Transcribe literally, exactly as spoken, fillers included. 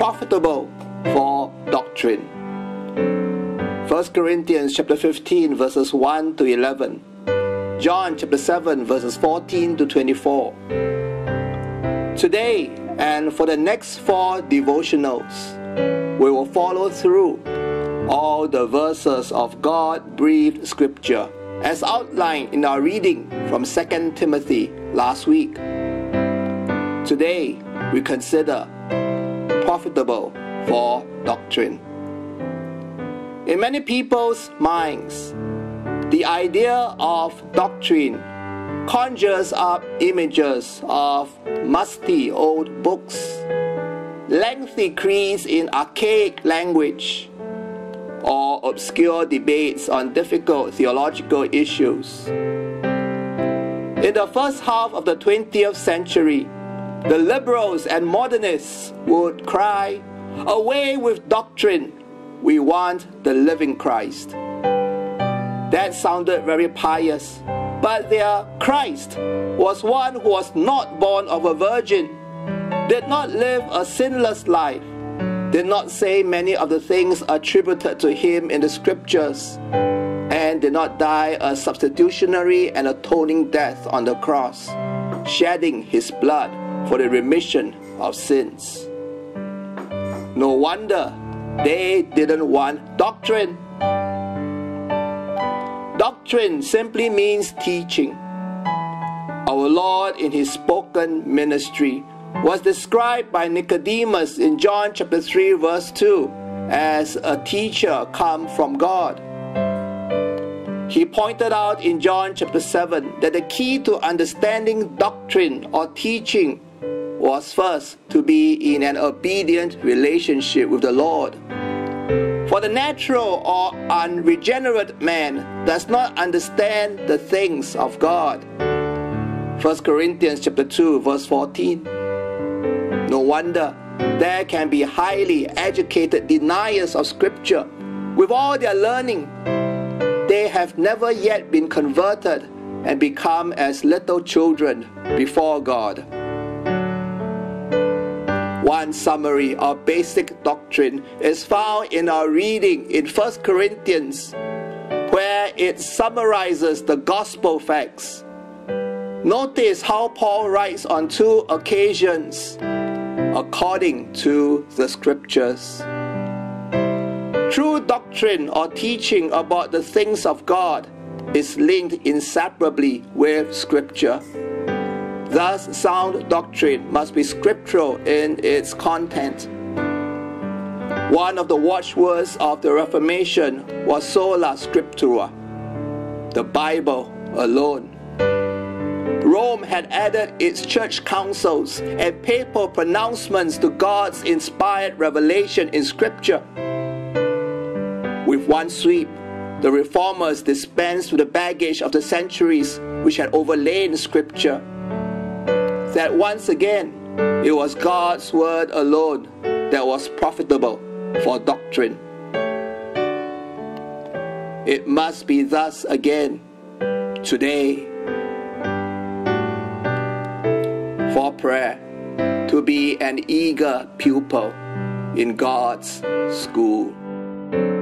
profitable for doctrine. First Corinthians chapter fifteen verses one to eleven. John chapter seven verses fourteen to twenty-four. Today and for the next four devotionals, we will follow through all the verses of God-breathed scripture as outlined in our reading from Second Timothy last week. Today we consider profitable for doctrine. In many people's minds, the idea of doctrine conjures up images of musty old books, lengthy creeds in archaic language, or obscure debates on difficult theological issues. In the first half of the twentieth century, the liberals and modernists would cry, "Away with doctrine, we want the living Christ." That sounded very pious, but their Christ was one who was not born of a virgin, did not live a sinless life, did not say many of the things attributed to him in the scriptures, and did not die a substitutionary and atoning death on the cross, shedding his blood for the remission of sins. No wonder they didn't want doctrine. Doctrine simply means teaching. Our Lord in his spoken ministry was described by Nicodemus in John chapter three verse two as a teacher come from God. He pointed out in John chapter seven that the key to understanding doctrine or teaching was first to be in an obedient relationship with the Lord. For the natural or unregenerate man does not understand the things of God. First Corinthians chapter two verse fourteen. No wonder there can be highly educated deniers of Scripture. With all their learning, they have never yet been converted and become as little children before God. One summary of basic doctrine is found in our reading in First Corinthians, where it summarizes the gospel facts. Notice how Paul writes on two occasions, according to the scriptures. True doctrine or teaching about the things of God is linked inseparably with scripture. Thus, sound doctrine must be scriptural in its content. One of the watchwords of the Reformation was sola scriptura, the Bible alone. Rome had added its church councils and papal pronouncements to God's inspired revelation in Scripture. With one sweep, the Reformers dispensed with the baggage of the centuries which had overlain Scripture. That once again, it was God's word alone that was profitable for doctrine. It must be thus again today. For prayer, to be an eager pupil in God's school.